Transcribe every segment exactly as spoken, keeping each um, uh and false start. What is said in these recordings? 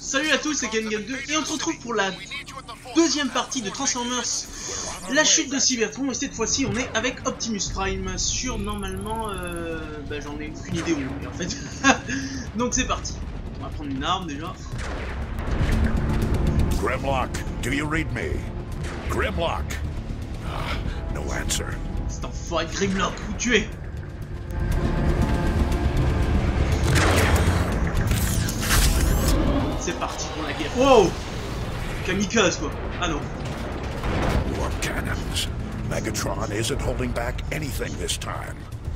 Salut à tous, c'est Ken Game deux et on se retrouve pour la deuxième partie de Transformers, la chute de Cybertron, et cette fois-ci on est avec Optimus Prime sur normalement, euh, bah, j'en ai aucune idée où on est en fait. Donc c'est parti, on va prendre une arme déjà. Grimlock, do you read me? Grimlock. Ah, no answer. C'est enfoiré de Grimlock, où tu es? C'est parti pour la guerre. Wow! Kamikaze quoi. Ah non. More cannons. Megatron isn't holding back anything this time.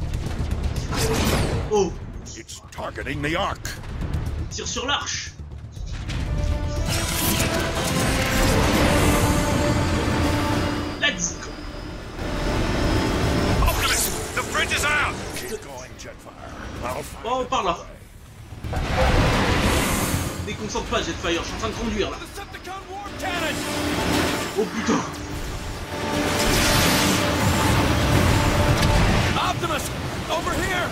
Oh! It's targeting the Ark. On tire sur l'arche. Let's go. Optimus, the bridge is out. Keep going, Jetfire. I'll find Oh, par là. Déconcentre pas, Jetfire, je suis en train de conduire là. Oh putain. Optimus, over here.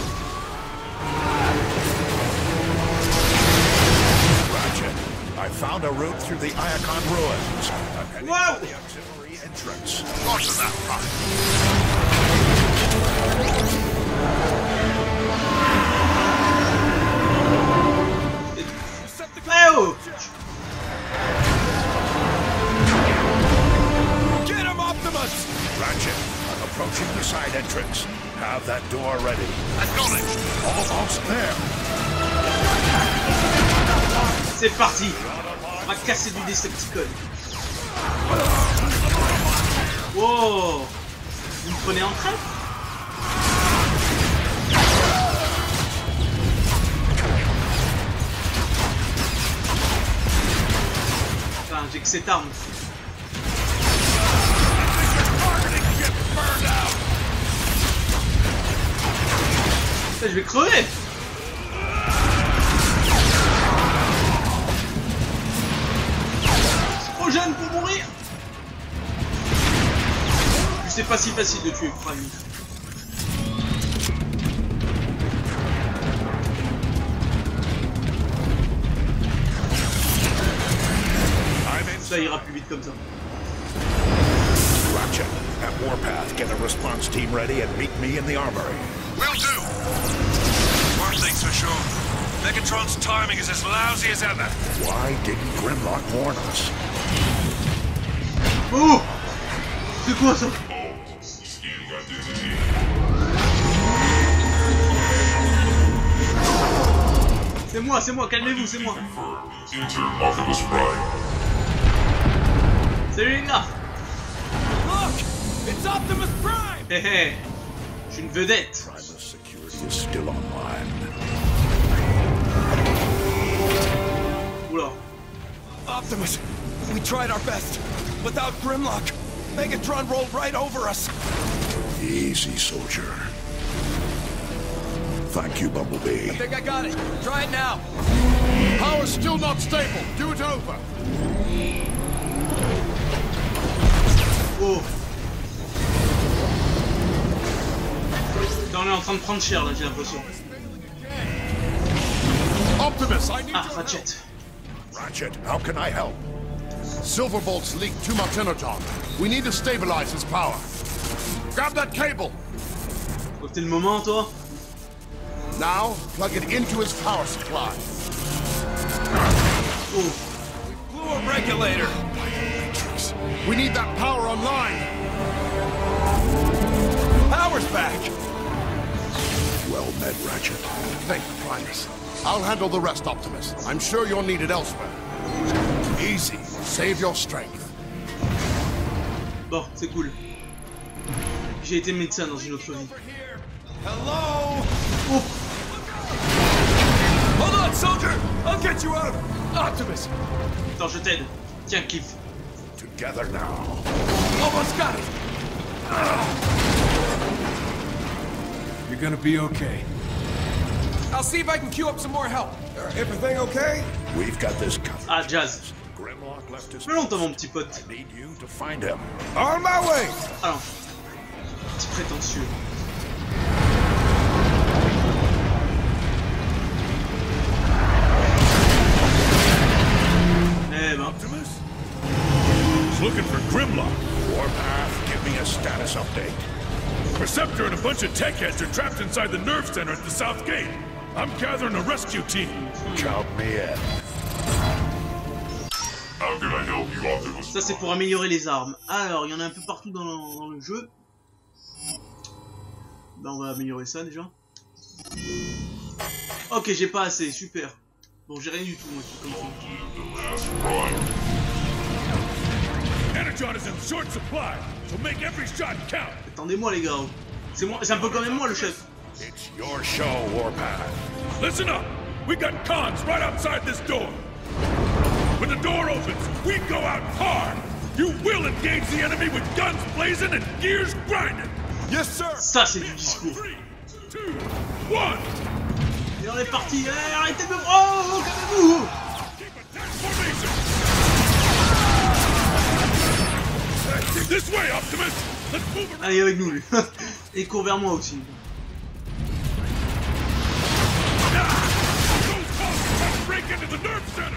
Ratchet, I found a route through the Iacon ruins. I'm heading Wow. for the auxiliary entrance. Roger that, Prime. Oh! Get him, Optimus! Ratchet, I'm approaching the side entrance. Have that door ready. Acknowledged. Almost there. C'est parti! On va casser du Decepticon. Wow! Vous me prenez en traite? Enfin, j'ai que cette arme. Putain, je vais crever! Trop jeune pour mourir! C'est pas si facile de tuer Prime. Ça ira plus vite comme ça. Ratchet, at Warpath, get a response team ready and meet me in the armory. Will do. One thing's for sure. Megatron's timing is as lousy as ever. Why didn't Grimlock warn us? Oh! C'est quoi ça? C'est moi, c'est moi, calmez-vous, c'est moi. Salut les gars. Look! It's Optimus Prime! Hé hé, je suis une vedette. Primus security is still online. Oula. Optimus, we tried our best. Without Grimlock, Megatron rolled right over us. Easy, soldier. Thank you, Bumblebee. I think I got it. Try it now. Power's still not stable. Do it over. Oh. Putain, on est en train de prendre cher là, j'ai l'impression. Optimus, I need Ah, your Ratchet. Ratchet, how can I help? help. Silverbolt's leaked too much energon. We need to stabilize his power. Grab that cable. Faut que t'aies le moment, toi. Now, plug it into his power supply. Oh. Blew a regulator. We need that power online. Power's back. Well met, Ratchet. Thank you, Primus. I'll handle the rest, Optimus. I'm sure you're needed elsewhere. Easy. Save your strength. Bon, c'est cool. J'ai été médecin dans une autre vie. Hello? Oh. Hold on, soldier! I'll get you out! Optimus! Attends, je t'aide. Tiens, Cliff. Together now. Almost got it! You're gonna be okay. I'll see if I can queue up some more help. Everything okay? We've got this covered. Ah, Jazz. Grimlock left his Plus longtemps, mon petit pote. I need you to find him. On my way! Alors, petit prétentieux. block. Warpath, give me a status update. Perceptor and a bunch of tech heads are trapped inside the nerve center at the south gate. I'm gathering a rescue team. Count me in. How can I help you, Optimus? Ça c'est pour améliorer les armes. Alors, il y en a un peu partout dans le, dans le jeu. Ben on va améliorer ça déjà. Ok, j'ai pas assez, super. Bon, j'ai rien du tout, moi, comme ça. Energon is in short supply, so make every shot count. Attendez-moi les gars. C'est moi, c'est un peu quand même moi le chef. It's your show, Warpath. Listen up! We got cons right outside this door. When the door opens, we go out hard. You will engage the enemy with guns blazing and gears grinding. Yes, sir. Ça c'est du discours. Three, two, one. Et on est parti. Eh, arrêtez de me... Oh, calmez-vous. Keep attack formation. This way, Optimus. Let's move around. Allez avec nous lui. Et cours vers moi aussi. Those cons try to break into the nerve center.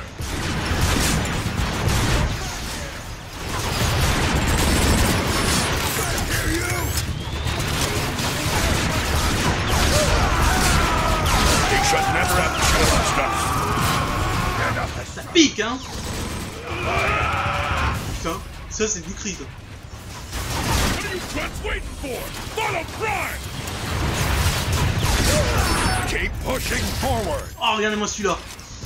He should never have killed us. Ça pique hein. Putain, ça c'est du cri ça. What are you grunts waiting for? Follow Prime. Keep pushing forward. Oh regardez-moi celui-là.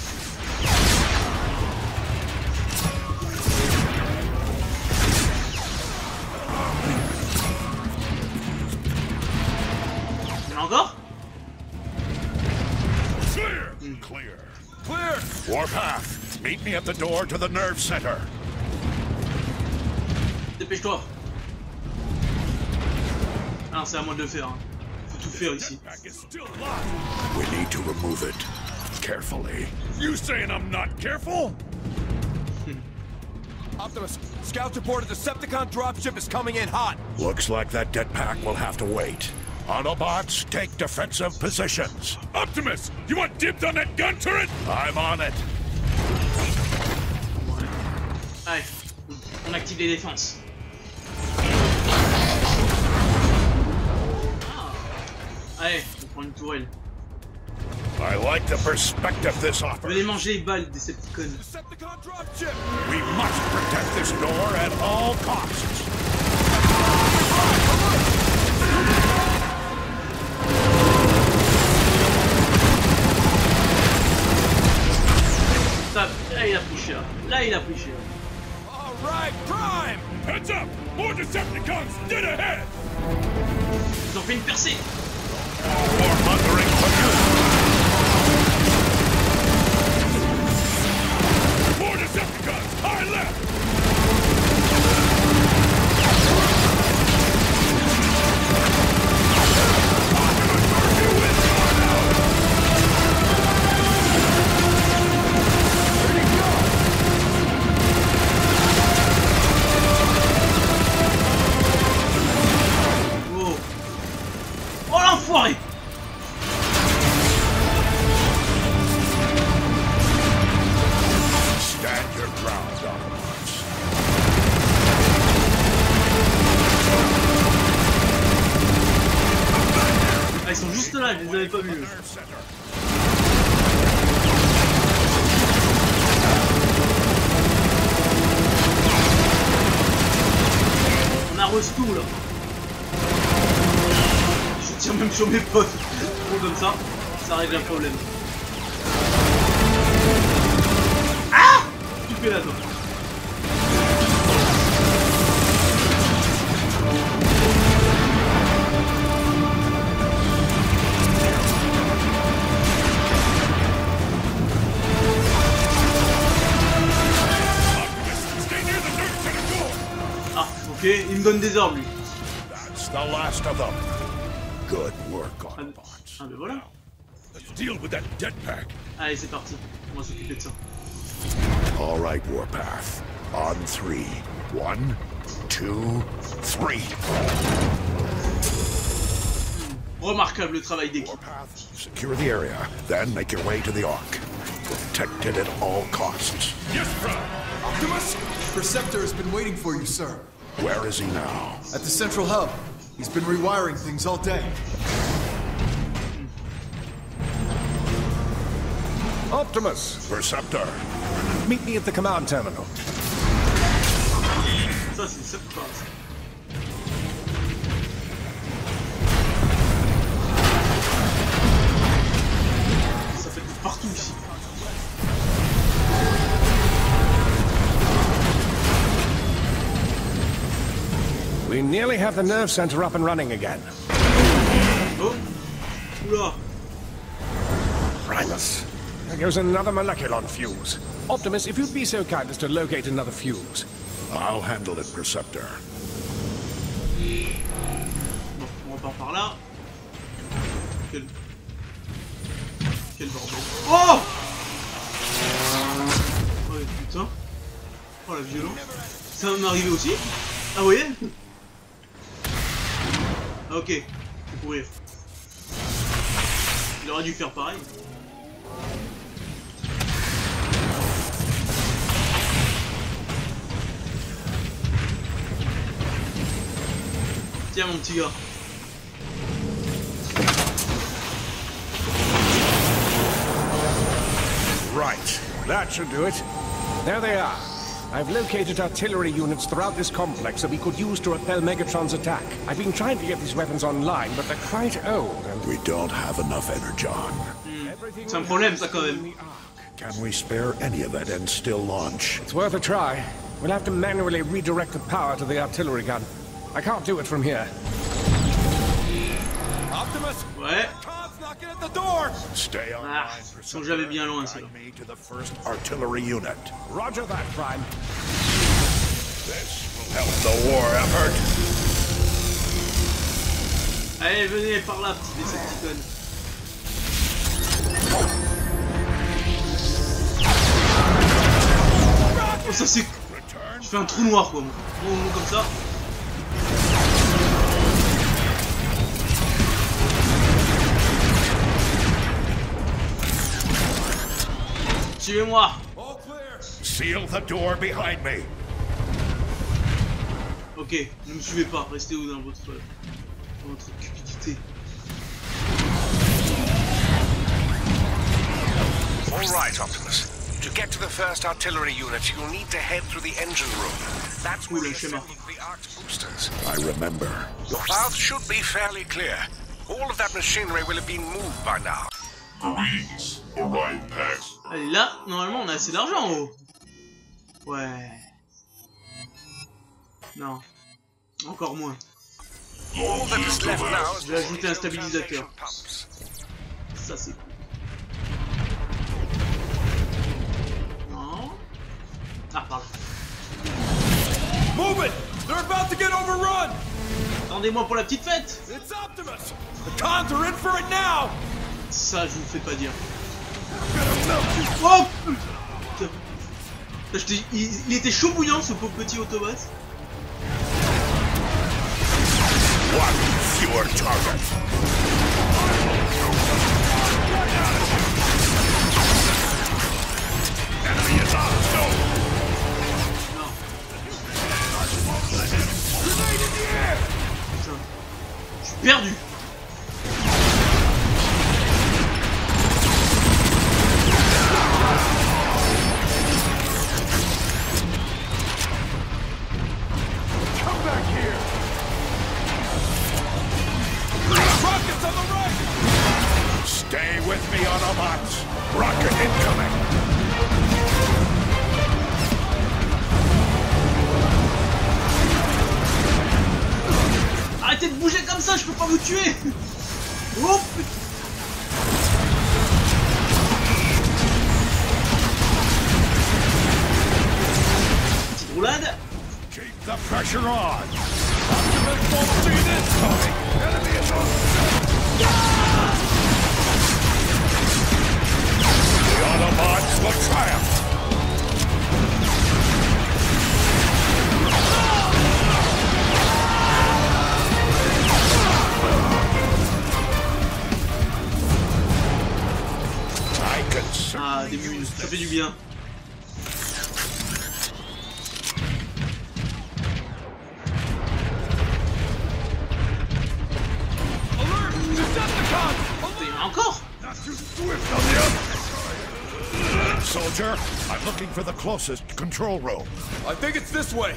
Il y en a encore? Clear. Clear. Clear. Warpath, meet me at the door to the nerve center. Dépêche-toi. Ah c'est à moi de le faire. Hein. Faut tout faire ici. Pack is still locked. We need to remove it. Carefully. You saying I'm not careful? Optimus, scouts report a Decepticon dropship is coming in hot. Looks like that jetpack will have to wait. Autobots, take defensive positions. Optimus, you want dibs on that gun turret? I'm on it. Allez, on active les défenses. Ah. Allez, on prend une tourelle. I like the perspective this Venez offers. manger les balles, Decepticons. Decepticon dropship. We must protect this door at all costs. Ça, là il a pris cher. Là il a pris cher. All right, Prime. Heads up! More Decepticons dead ahead! Ils ont fait une percée. Warmongering continues. More Decepticons! High left! Oh. Oh l'enfoiré. Stand your ground, Autobots. Ah, ils sont juste là, je les avais pas vus. Nerve center. On a resto là. Je tire même sur mes potes. Bon, comme ça, ça règle un problème. Ah! Tu fais là toi. Optimus, stay near the nerve center door! Ah, ok, il me donne des ordres lui. That's the last of them. Good work, Ah, Autobots. ah ben voilà. Let's deal with that jetpack. Allez, c'est parti. On va s'occuper de ça. All right, Warpath. On three. One, two, three. Remarquable travail d'équipe. Warpath, secure the area, then make your way to the Ark. Protect it at all costs. Yes, Prime! Optimus, Perceptor has been waiting for you, sir. Where is he now? At the central hub. He's been rewiring things all day. Optimus! Perceptor! Meet me at the command terminal. Ça, c'est ça que passe. Ça fait de partout ici. We nearly have the nerve center up and running again. Oh! Oula! Primus. There goes another moleculon fuse. Optimus, if you'd be so kind as to locate another fuse. I'll handle it, Perceptor. Bon, on repart par là. Quel... Quel bordel. Oh! Oh putain. Oh la violence. Ça va m'arriver aussi? Ah oui? Ok, je vais courir. Il aurait dû faire pareil. Tiens mon petit gars. Right, that should do it. There they are. I've located artillery units throughout this complex that we could use to repel Megatron's attack. I've been trying to get these weapons online, but they're quite old and... We don't have enough energon. Hmm. C'est un problème ça quand même. Can we spare any of it and still launch? It's worth a try. We'll have to manually redirect the power to the artillery gun. I can't do it from here. Optimus! Ouais. Tom's knocking at the door! Stay on. Ah, ils sont jamais bien loin ceux-là. Me to the first artillery unit. Roger that, Prime. This will help the war effort. Allez, venez par là, petit Decepticon. Oh, ça c'est... Je fais un trou noir quoi, moi. Bon, bon, comme ça. Suivez-moi. Seal the door behind me. Ok, ne me suivez pas, restez où dans votre, dans votre cupidité. All right, Optimus. To get to the first artillery unit, you'll need to head through the engine room. That's where we assembled the Arc's boosters. I remember. Your path should be fairly clear. All of that machinery will have been moved by now. Marines, Orion Pass. Allez, là, normalement, on a assez d'argent en haut. Ouais. Non. Encore moins. All that is left now is Je vais ajouter un stabilisateur. Ça, c'est cool. Non. Ah, pardon. Move it! They're about to get overrun! Attendez-moi pour la petite fête. It's Optimus! The cons are in for it now! Ça, je vous fais pas dire. Oh putain. Je t'ai- il, il était chaud bouillant ce pauvre petit Autobot. One fewer target. Enemy is on go. Non. Putain. Je suis perdu. Come back here! Rockets on the right! Stay with me, Autobots. Rocket incoming. Arrêtez de bouger comme ça, je peux pas vous tuer. Oh putain. Petite roulade. Keep the pressure on. Optimus won't see this coming! Enemy is on. The Autobots will triumph. I can Ah, certainly des mules, use ça fait this. du bien. Soldier, I'm looking for the closest control room. I think it's this way.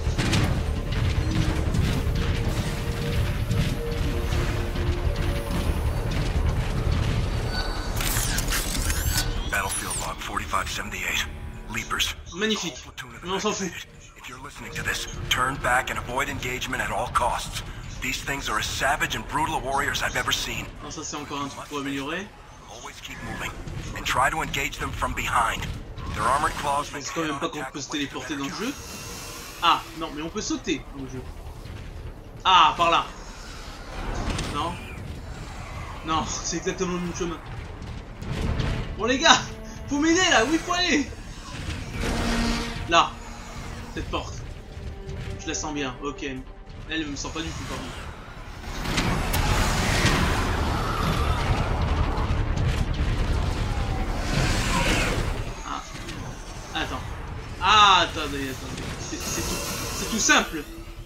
Battlefield log forty-five seventy-eight. Leapers. Magnifique. Mais on s'en fout. If you're listening to this, turn back and avoid engagement at all costs. These things are as savage and brutal warriors I've ever seen. Non, ça c'est encore un truc pour améliorer. Always keep moving and try to engage them from behind. Their armored claws Je pense quand même pas qu'on peut se téléporter dans le jeu. Ah, non, mais on peut sauter dans le jeu. Ah, par là. Non. Non, c'est exactement le même chemin. Bon les gars, faut m'aider là, où il faut aller? Là. Cette porte. Je la sens bien, ok. Elle, elle me sent pas du tout, pardon. Ah. Attends. Ah, attendez, attendez. C'est tout, c'est tout simple.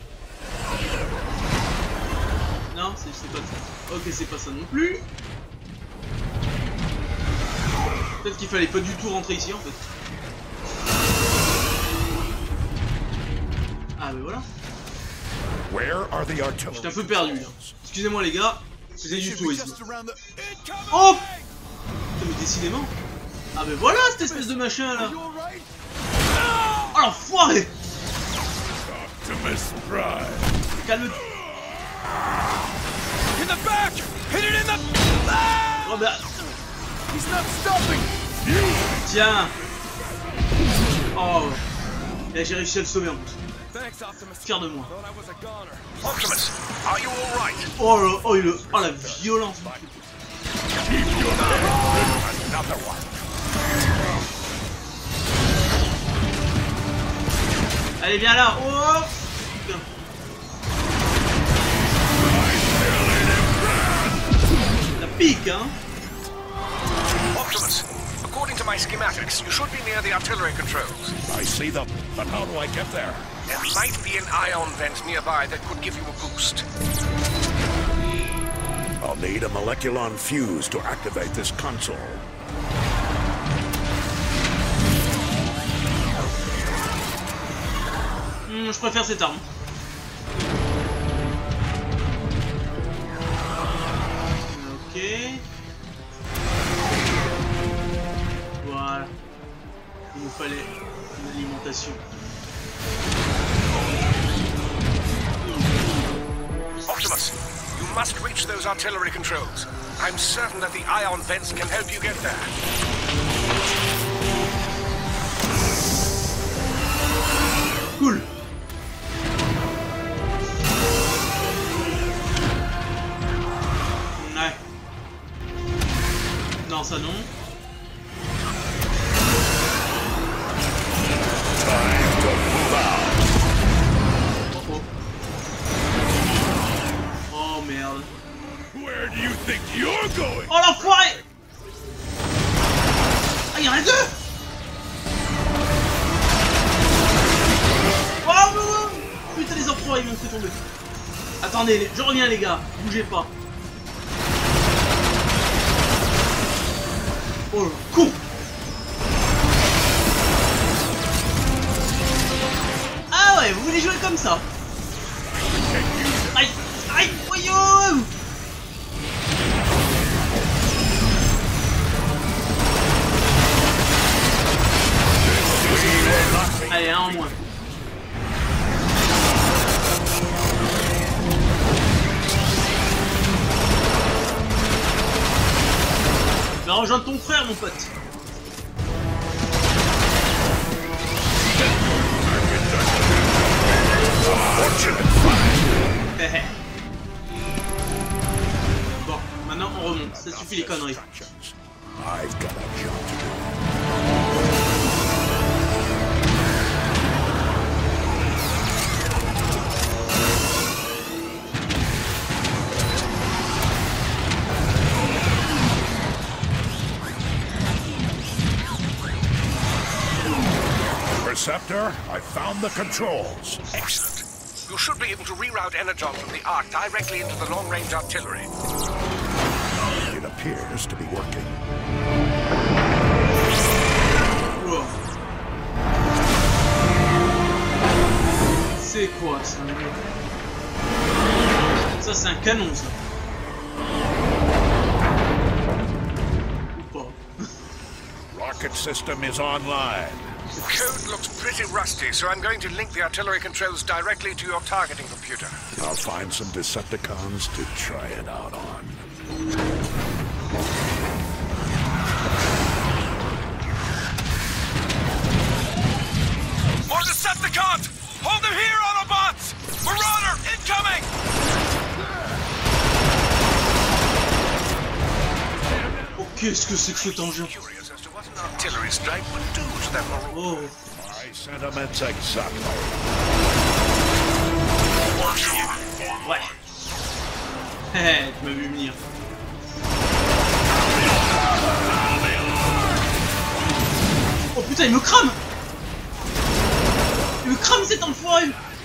Non, c'est pas ça. Ok, c'est pas ça non plus. Peut-être qu'il fallait pas du tout rentrer ici en fait. Ah mais voilà. J'étais un peu perdu là. Excusez-moi les gars, c'est du tourisme. Oh putain, mais décidément. Ah mais voilà cette espèce de machin là. Oh l'enfoiré. Calme-toi. In the back! Hit it in the... Oh bah. He's not stopping! Tiens. Oh. Et j'ai réussi à le sauver en plus. Thanks, Optimus. Fier de moi. Thought I was a goner. Optimus, are you all right? Oh là, oh, le, oh la violence. Another one. Allez viens là. Oh putain. La pique hein. Optimus, according to my schematics, you should be near the artillery controls. I see them, but how do I get there? There might be an ion vent nearby that could give you a boost. I'll need a moleculon fuse to activate this console. Hmm, je préfère cette arme. Ok. Voilà. Il nous fallait une alimentation. Optimus, you must reach those artillery controls. I'm certain that the ion vents can help you get there. Cool. Ouais. Non, ça non. Oh, oh. Oh merde. Where do you think you're going? Oh l'enfoiré. Ah, y'en a deux. Oh non. Putain les enfoirés, ils m'ont fait tomber. Attendez, je reviens les gars, bougez pas. Oh le con. Ah ouais, vous voulez jouer comme ça. Aïe, aïe, voyons. Allez, un en moins. Va rejoindre ton frère, mon pote. Bon, maintenant on remonte. Ça suffit les conneries. I've got a job to do. Perceptor, I found the controls. Excellent. You should be able to reroute energon from the Ark directly into the long-range artillery. It appears to be working. Wow. C'est quoi ça? Ça c'est un canon ça. Ou pas. Rocket system is online. The code looks pretty rusty, so I'm going to link the artillery controls directly to your targeting computer. I'll find some Decepticons to try it out on. More Decepticons! Hold them here, Autobots! Marauder, incoming! Oh, qu'est-ce que c'est que cet engin? Curious as to what an artillery strike would do to them. Oh. My sentiments exactly. Ouais. Hé, tu m'as vu venir. Oh putain, il me crame! Il me crame cet enfoiré!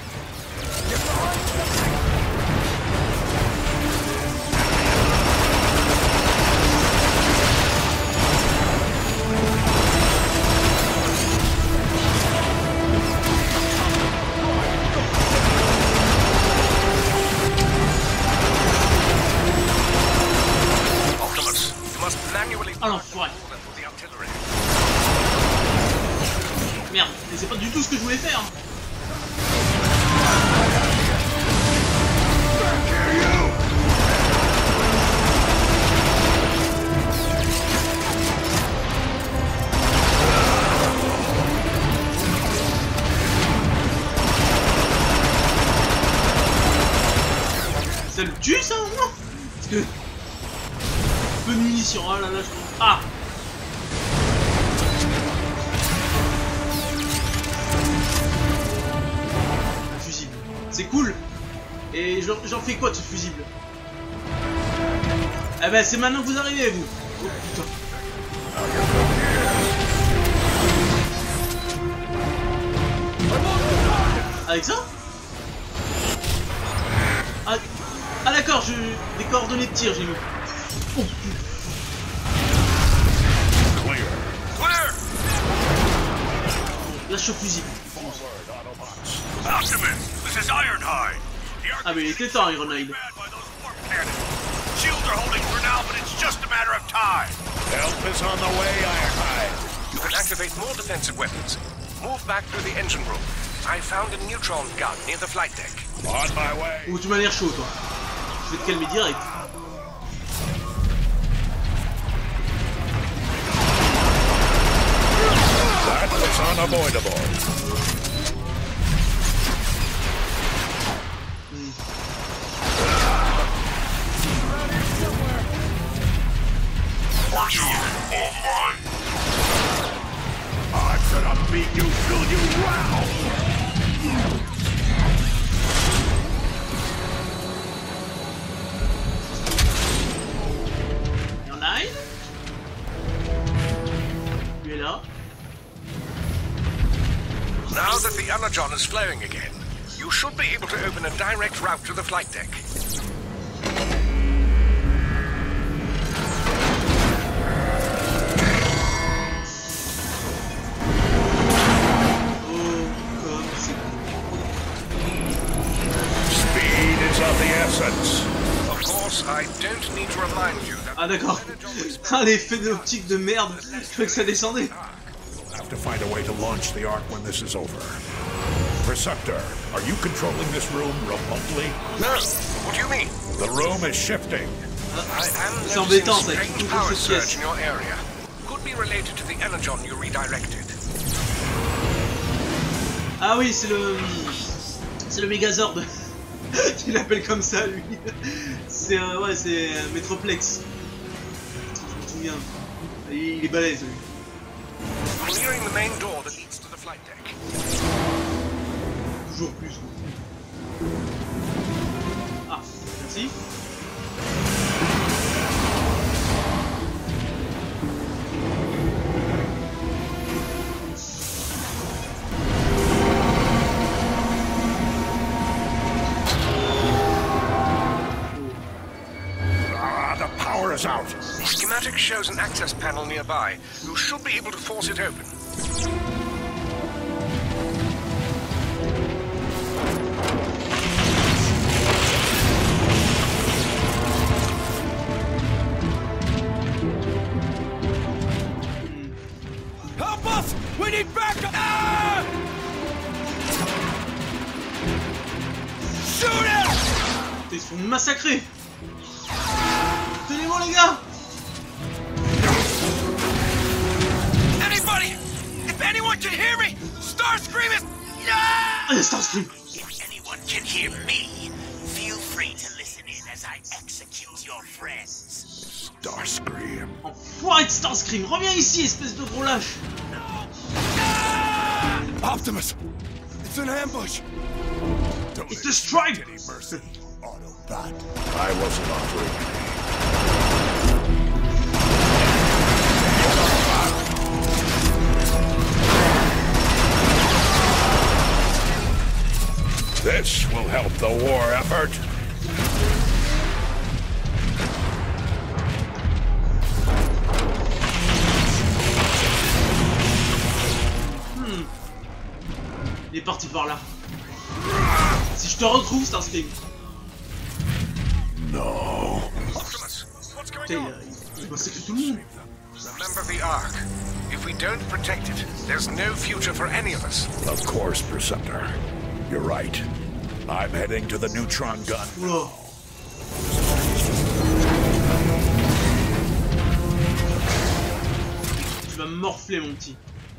Optimus, you must manually Ah l'enfoiré! for the artillery. Merde, mais c'est pas du tout ce que je voulais faire! Ça le tue ça au moins? Parce que... peu de munitions, oh là là je... Ah! Un fusible. C'est cool! Et j'en fais quoi de ce fusible? Eh ben c'est maintenant que vous arrivez vous! Oh putain! Avec ça? Ah, ah d'accord, je... des coordonnées de tir j'ai mis. Oh putain! Clear. Clear! Lâche au fusible. Optimus, this is Ironhide. Ah mais il était temps Ironhide. Shields are holding for now, but it's just a matter of time. Help is on the way, Ironhide. You can activate more defensive weapons. Move back through the engine room. I found a neutron gun near the flight deck. On my way. Ou tu m'as l'air chaud toi. Je vais te calmer direct. That was unavoidable. I'm gonna beat you till you round. Il y en a un? Lui est là. Now that the Energon is flowing again, you should be able to open a direct route to the flight deck. Oh comme c'est Speed is of the essence. Of course, I don't need to remind you that... Ah d'accord. Ah l'effet d'optique de merde. Je croyais que ça descendait. Have to find a way to launch the Ark when this is over. Receptor, are you controlling this room remotely? No, what do you mean? The room is shifting. I am C'est noticing embêtant ça. strange Tout power cette surge pièce. in your area. Could be related to the Energon you redirected. Ah oui c'est le... C'est le Megazord. Il l'appelle comme ça lui. C'est euh, ouais c'est euh, Metroplex. Je me souviens. Il, il est balèze lui. You're nearing the main door that leads to the flight deck. Toujours plus. Ah, merci. Ah, the power is out. The schematic shows an access panel nearby. You should be able to force it open. Help us! We need backup! Ah! Shoot it! Ils sont massacrés. Tenez-moi les gars. Anybody! If anyone can hear me, Starscream is... Ah, Starscream. If anyone can hear me, feel free to listen in as I execute your friends. Starscream. Enfoiré de Starscream, reviens ici, espèce de gros lâche. Optimus! It's an ambush! Don't It's a strike. any mercy. Autobot. I wasn't offering any. This will help the war effort. Hmm. Il est parti par là. Si je te retrouve, Starscream. No. Optimus, what's going Putain, on? il a massacré tout le monde. Remember the Ark. If we don't protect it, there's no future for any of us. Of course, Preceptor. You're right. I'm heading to the neutron gun. Oula. Tu vas me morfler, mon petit.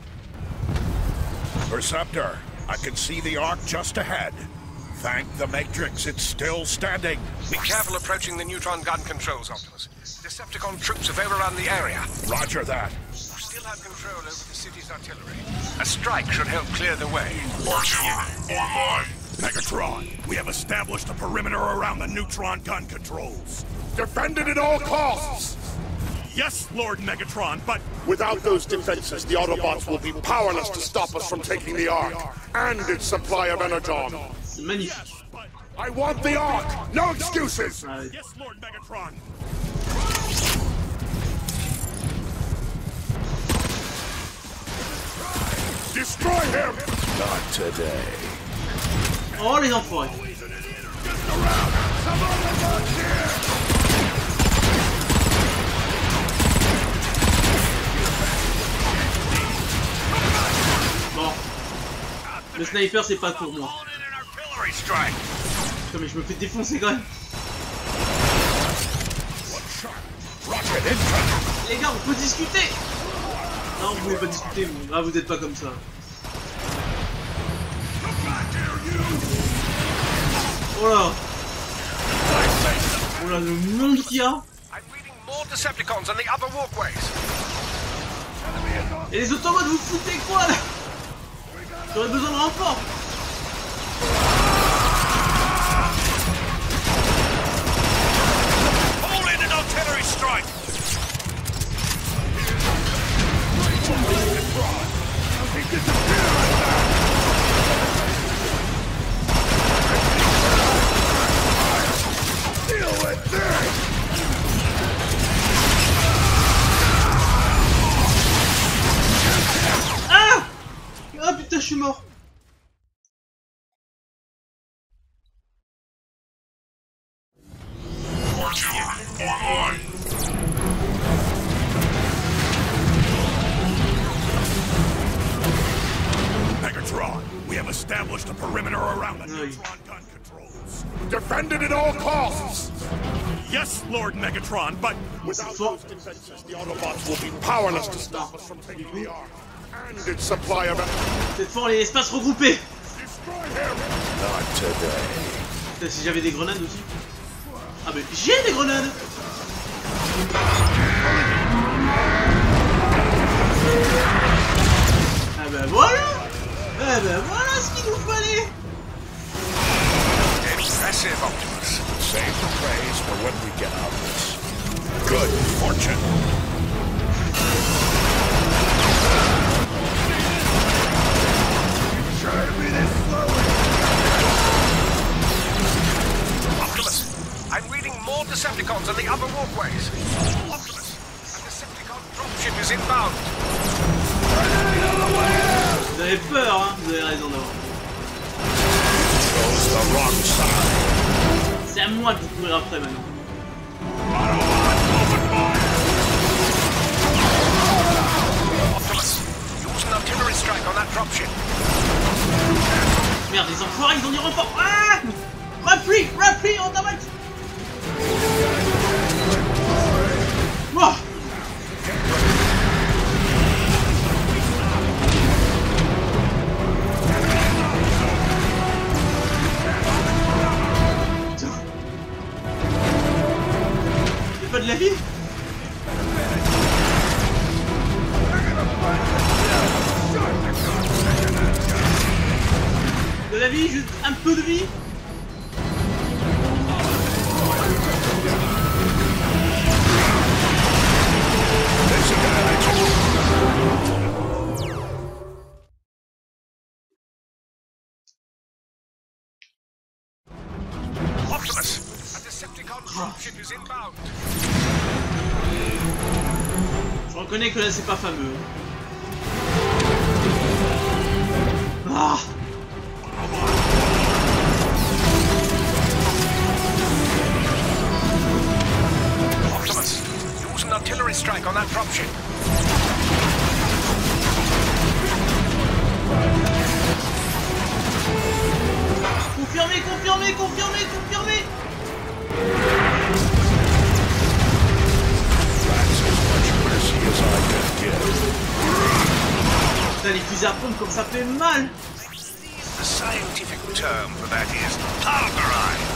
Perceptor, I can see the Ark just ahead. Thank the Matrix, it's still standing. Be careful approaching the neutron gun controls, Optimus. Decepticon troops have overrun the area. Roger that. You still have control over the city's artillery. A strike should help clear the way. Online. Megatron, we have established a perimeter around the neutron gun controls. Defend it at all costs! Yes, Lord Megatron, but... Without those defenses, the Autobots will be powerless to stop us from taking the Ark and its supply of energon. C'est magnifique. I want the Ark! No excuses! Ah, ouais. Yes, Lord Megatron. Destroy him! Not today. Oh, les enfoirés. Bon. Le sniper, c'est pas pour moi. Putain, mais je me fais défoncer quand même. Les gars, on peut discuter. Non, vous pouvez pas discuter, vous. Ah, vous êtes pas comme ça. Oh là. Oh là, le monde qu'il y a. I'm reading more Decepticons on the other walkways. Et les Autobots, vous foutez quoi là? J'aurais besoin de renfort. All in an artillery strike. Ah! Ah putain, je suis mort. Megatron, we have established a perimeter around the Aye. neutron gun controls. Defend it at all costs! Yes, Lord Megatron, but... Without fort. those defenses, the Autobots will be powerless to stop us from taking the Ark and its supply of... Cette fois, les espaces regroupés. Destroy him! Not today. Putain, si j'avais des grenades aussi. Ah mais j'ai des grenades. Ah bah voilà. Ah bah voilà ce qu'il nous fallait. Impressive, Optimus. Save the praise for when we get out of this. Good fortune. Optimus, I'm reading more Decepticons on the upper walkways. Optimus, a Decepticon dropship is inbound. Vous avez peur, hein? Vous avez raison d'avoir. C'est à moi de vous courir après maintenant. Optimus, use an artillery strike on that dropship. Merde, les enfoirés, ils ont du renfort. Ah! Repli, repli, on t'arrête. Wow. Y'a pas de la vie? De la vie, juste un peu de vie. Optimus, a Decepticon dropship is inbound. Je reconnais que là c'est pas fameux. Ah! Optimus, use an artillery strike on that dropship. Confirmé, confirmé, confirmé, confirmé. Putain, les fusées à pompe comme ça fait mal. The scientific term for that is pulverize.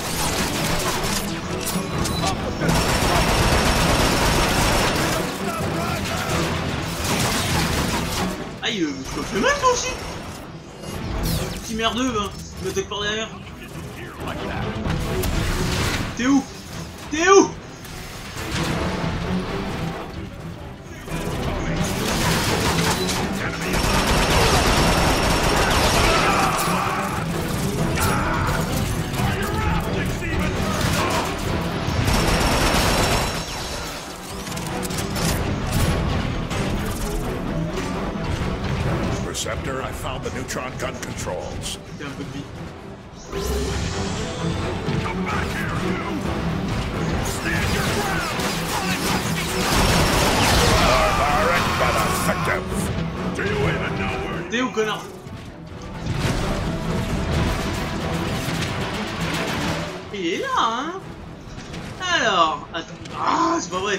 Aïe, euh, je me fais mal toi aussi. Petit merdeux, hein. Je me toque par derrière. T'es où? T'es où? Receptor, I found the neutron gun controls. T'es un peu de vie. Come back here, you! Stand your ground! Barbaric but effective. Do you even know where T'es où, connard? Il est là, hein? Alors, attends. Ah, c'est pas vrai.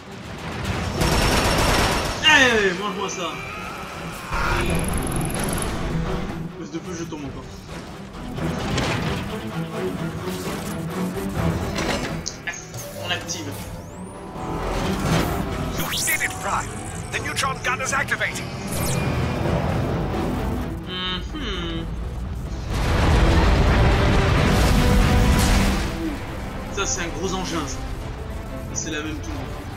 Allez, mange-moi ça. Plus de peu, je tombe encore. On active. You did it, Prime. The neutron gun is activating. Mm-hmm. Ça, c'est un gros engin, ça. C'est la même tout.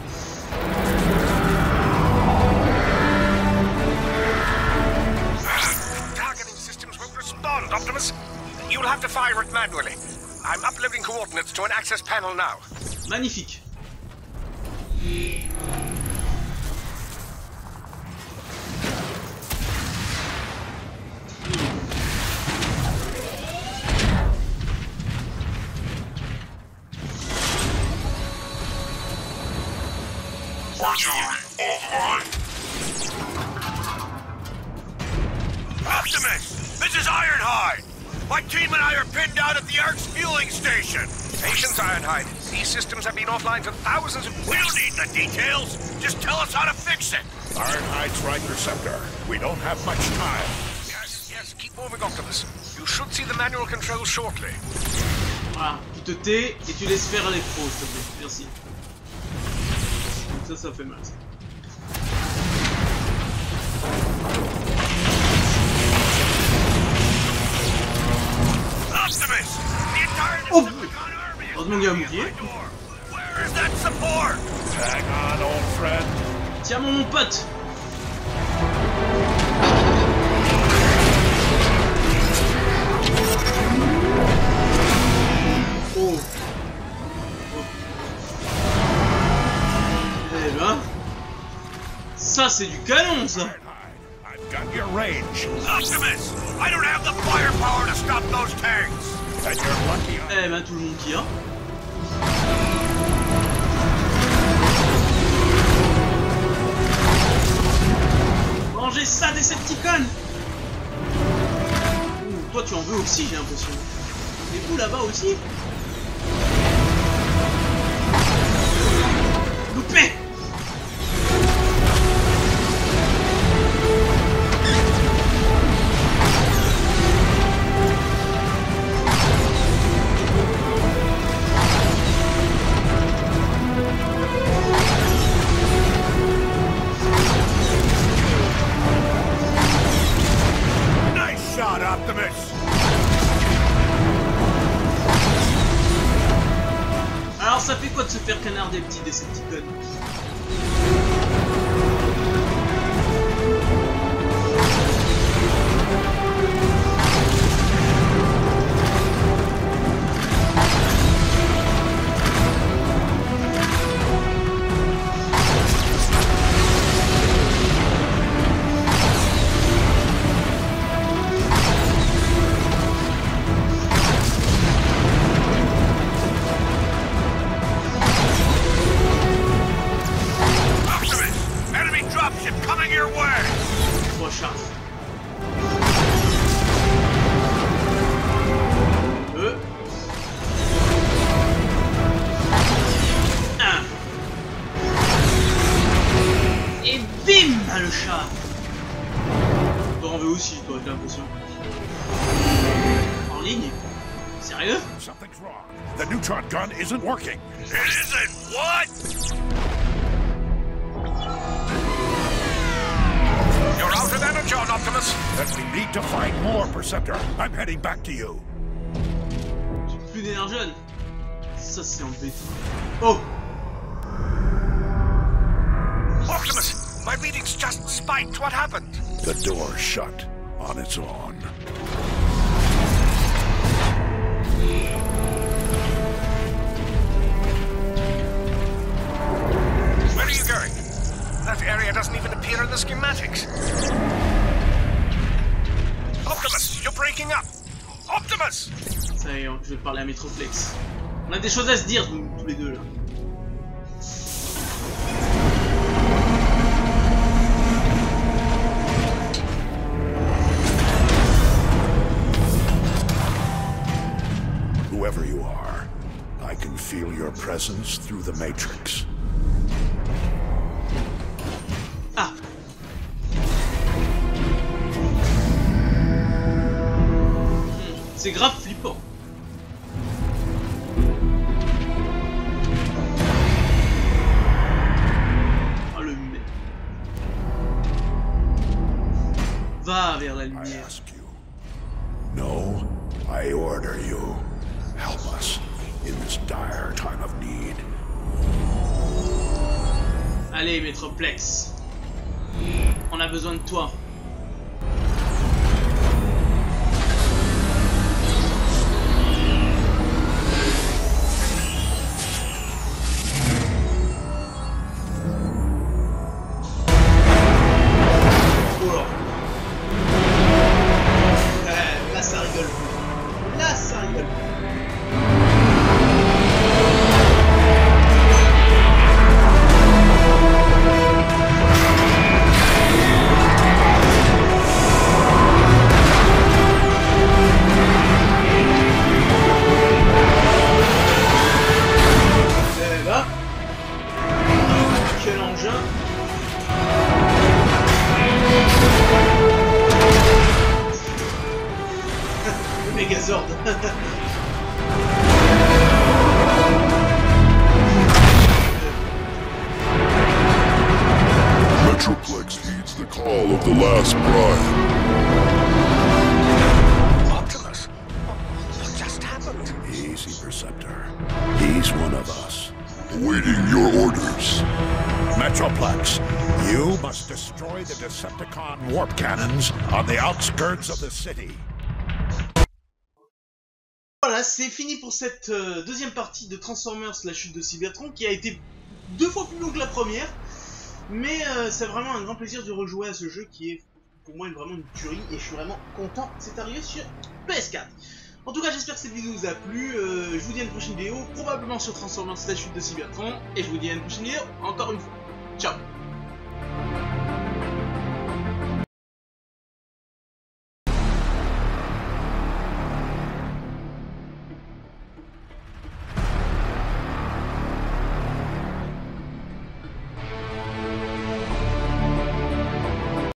Targeting systems won't respond, Optimus. You'll have to fire it manually. I'm uploading coordinates to an access panel now. Magnifique. Optimus! This is Ironhide! My team and I are pinned down at the Ark's fueling station! Patience, Ironhide. These systems have been offline for thousands of... We don't need the details! Just tell us how to fix it! Ironhide's right, Receptor. We don't have much time. Yes, yes, keep moving, Optimus. You should see the manual controls shortly. Voilà, tu te tais et tu laisses faire les pros, s'il te plaît. Merci. Ça, ça fait mal, ça. Optimus! The entire Oh! Decepticon army is Heureusement qu'il y a un knocking bouclier. at my door. Where is that support? Hang on, old friend. Tiens, mon pote. Oh. bah. Ça, c'est du canon, ça. I've got your range. Optimus! I don't have the firepower to stop those tanks! And you're lucky I... Eh ben, tout le monde qui a. Mangez ça, Decepticon! Ouh, toi, tu en veux aussi, j'ai l'impression. Et vous, là-bas aussi? Loupé! Nice shot, Optimus! Alors ça fait quoi de se faire canarder, petit Decepticon? Something's wrong. The neutron gun isn't working. It isn't what? You're out of energy, Optimus. Then we need to find more, Perceptor. I'm heading back to you. J'ai plus d'énergie. Ça c'est embêtant. Oh! Optimus, my readings just spiked. What happened? The door shut on its own. Where are you going? That area doesn't even appear in the schematics. Optimus, you're breaking up. Optimus! Ça y est, je vais parler à Metroplex. On a des choses à se dire, nous, tous les deux, là. Whoever you are, I can feel your presence through the Matrix. Ah! Hmm, c'est grave flippant. Oh le mec. Va vers la I lumière. ask you. No, I order you. Help us in this dire time of need. Allez, Metroplex. On a besoin de toi. Oh. Euh, là, ça rigole. Là, ça rigole. Quel engin! Le Megazord. Metroplex heeds the call of the last prime. Optimus, what just happened? Easy, Perceptor. He's one of us. Awaiting your orders. Metroplex, you must destroy the Decepticon warp cannons on the outskirts of the city. Voilà, c'est fini pour cette euh, deuxième partie de Transformers, la chute de Cybertron, qui a été deux fois plus longue que la première. Mais euh, c'est vraiment un grand plaisir de rejouer à ce jeu qui est pour moi vraiment une tuerie et je suis vraiment content que c'est arrivé sur P S quatre. En tout cas, j'espère que cette vidéo vous a plu. Euh, je vous dis à une prochaine vidéo, probablement sur Transformers la chute de Cybertron. Et je vous dis à une prochaine vidéo, encore une fois. Ciao.